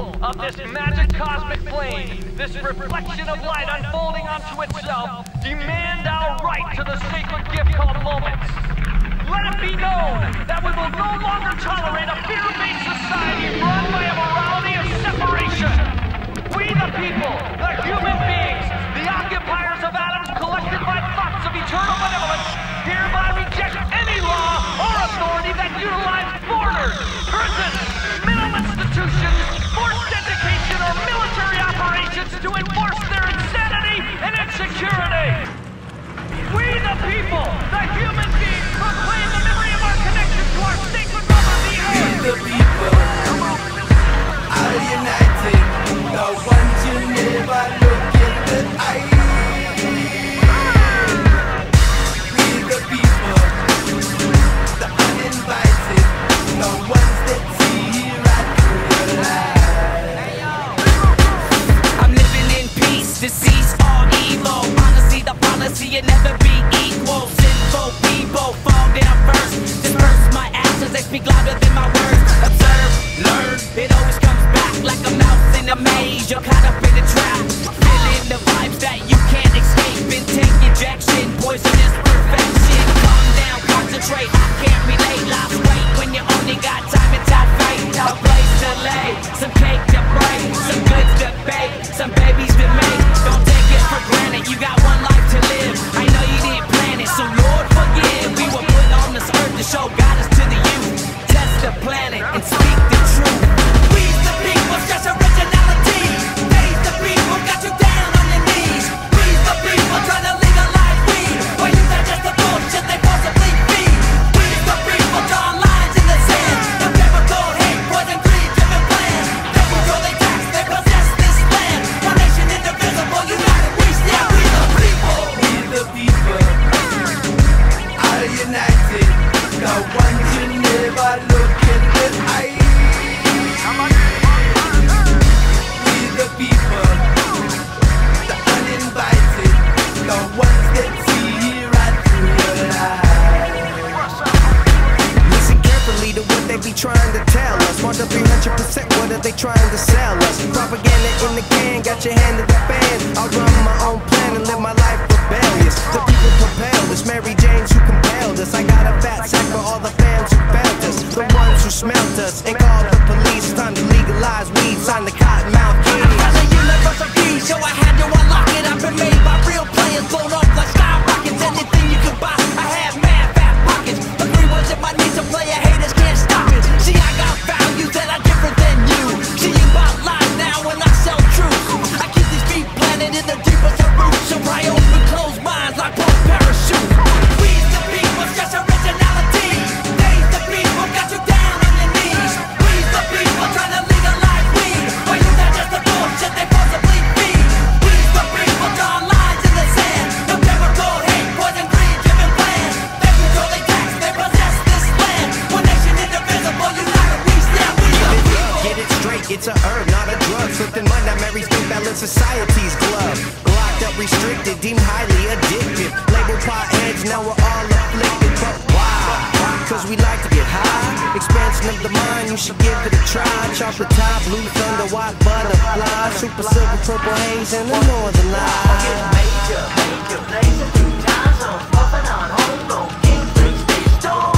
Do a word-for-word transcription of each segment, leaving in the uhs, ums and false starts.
symbol of this magic cosmic plane, this reflection of light unfolding onto itself, demand our right to the sacred gift called moments. Let it be known that we will no longer tolerate a fear-based society run by a morality of separation. We the people, the human beings, the occupiers of atoms collected by thoughts of eternal benevolence, hereby reject any law or authority that utilizes borders, prisons, mental institutions, forced education, or military operations to enforce their insanity and insecurity. We the people, the human beings, proclaim the memory of our connection to our sacred mother, the earth. We the people, are united, the ones you never look in the eye. We the people, the uninvited, the ones that see right through your life. I'm living in peace, decease all evil. Honestly, the policy will never be equal. Sinful people fall down first. Disperse my actions, they speak louder than my words. Observe, learn, it always comes back like a mouse in a maze. You're caught up in a trap, feeling the vibes that you can't escape. Intake injection, poisonous perfection. Calm down, concentrate, I can't relate. Lost weight when you only got time and time fate. A place to lay, some cake to break, some goods to bake, some babies to make. Don't take it for granted, you got one life to live. I know you didn't plan it, so Lord forgive. We were put on this earth to show guidance to the youth. Test the planet and speak the truth. We the people, just originality. They the people, got you down on your knees. We the people, trying to legalize weed. Well, you digest the bullshit they possibly feed. We the people, drawing lines in the sand. The chemical hate, poison, greed, driven plan. They control, they tax, they possess this land. One nation indivisible, united we stand. We the people. We the people, are united, the ones you never look in the eye. We the people, the uninvited, the ones that see right through your life. Listen carefully to what they be trying to tell us. More than three hundred percent, what are they trying to sell us? Propaganda in the can, got your hand in the fan. I'll run my own plan and live my life rebellious. The people propelled us, Mary James who compelled us. I got a fat sack for all the fans who felt us, the ones who smelt us and called the police. Time to legalize weed, sign the cottonmouth key. As a universal key, so I had to unlock it. I've been made by real players, blown up like skyrockets. Anything you can buy, I have mad fat pockets. Agree with it, my needs to play, haters can't stop it. See, I got values that are different than you. See, you about lies now when I sell truth. I keep these feet planted in the deepest of roots, so pry open closed minds like both parachute. We the people, just originality. They the people, got you down on your knees. We the people, trying to legalize weed. Well, you digest the bullshit they possibly feed. We the people, drawing lines in the sand. No chemical hate, poison, greed, driven plan. They control, they tax, they possess this land. One nation indivisible, united we stand. We the people. Get it straight, it's a herb, not a drug. Slipped in mud, that Mary's big balance society's glove. Locked up, restricted, deemed highly addictive. Labeled potheads, now we're all afflicted. But why? Cause we like to get high. Expansion of the mind, you should give it a try. Chocolate top, blue thunder, white butterfly. Super silver, purple haze, and the northern light. Major, major, blazer through time zone, puffing on homegrown, king brings me stone.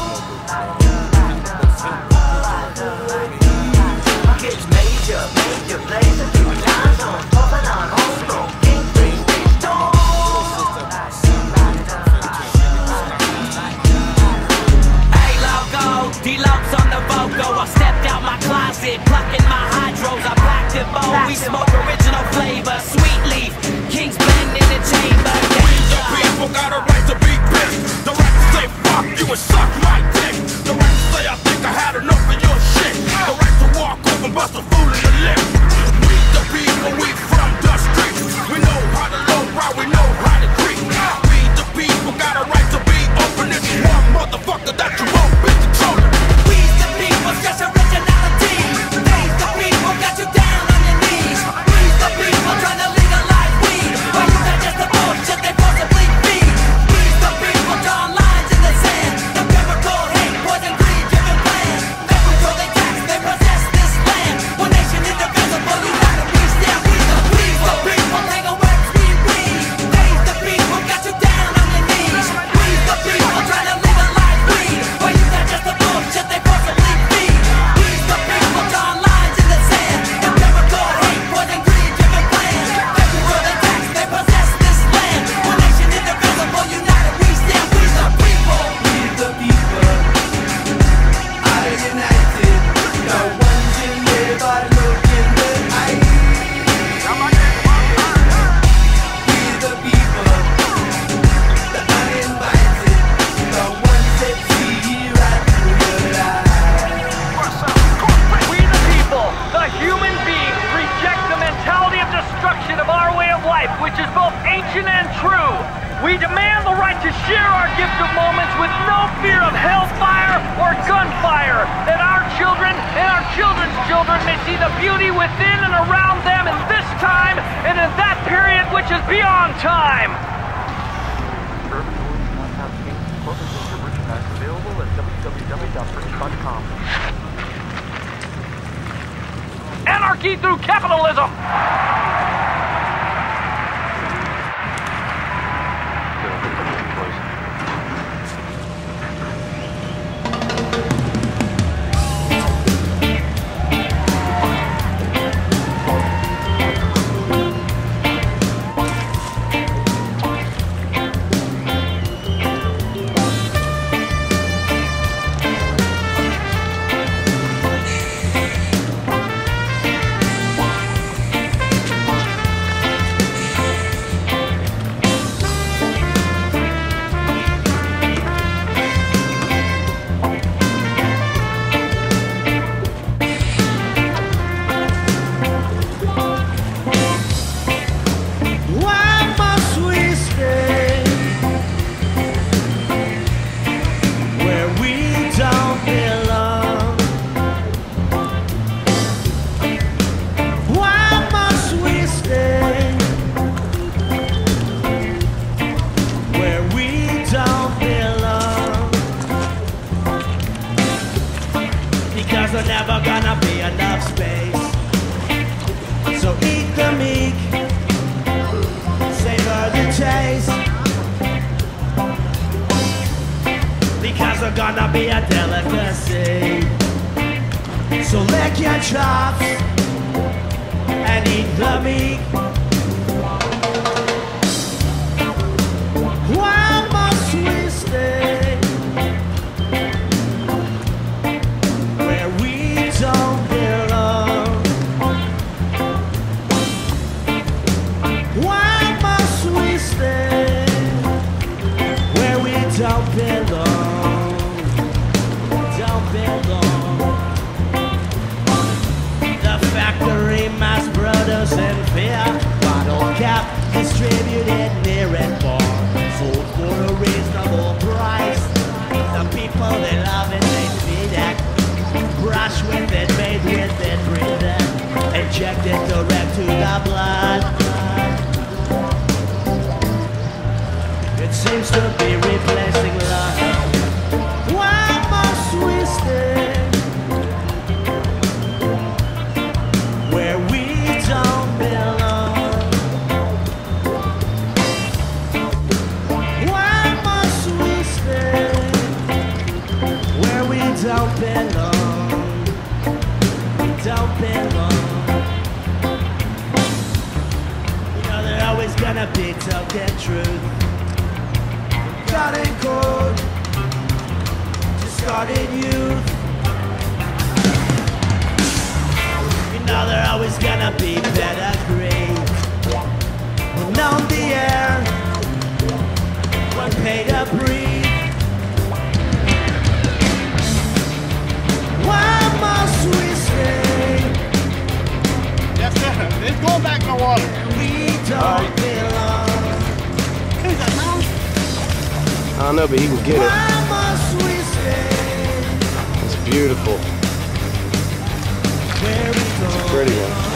It's major, major, blazer through time zone, puffing on homegrown, king brings me stone. Hey, logo, D-Locs on the vocal. I stepped out my closet, plucking my hydros. I blacked it bowl. We smoke original flavor, sweet leaf. Kings blend in the chamber. We the people got a right to be pissed. The right to say fuck you and suck my dick. The right to say I think I had enough of your shit. The right to walk over and bust a fool in the lip. We the people, we from the streets. We know how to low ride, we know how to creep. We the people got a right to be open. It's one motherfucker that you won't be controlling. We the people, just originality. They the people, got you down on your knees. We the people, trying to legalize weed. Well, you digest the bullshit they possibly feed. We the people, drawing lines in the sand. No chemical hate, poison, greed, driven plan. They control, they tax, they possess this land. One nation in may see the beauty within and around them in this time and in that period which is beyond time. Available at w w w dot british dot com. Anarchy through capitalism! There's never gonna be enough space. So eat the meat, savor the taste, because we're gonna be a delicacy. So lick your chops and eat the meat. Why must we stay where we don't belong? Why must we stay where we don't belong? Don't belong. The factory mass producing fear, bottle cap distributed near and far, sold for a reasonable price. The people they love it, they feed it, brush with it, bathe with it, breathe it, inject it direct to the blood. It seems to be replacing love. Why must we stay where we don't belong? Why must we stay where we don't belong? Don't belong. You know they're always gonna be token truth. Starting code, discarded youth. You know they're always gonna be better grade. When on the air, when paid to breathe. Why must we stay? Yes, sir. It's going back in the water. We don't belong. Who's that, man? I don't know, but you can get it. Why must we stay It's beautiful. where we don't Pretty one.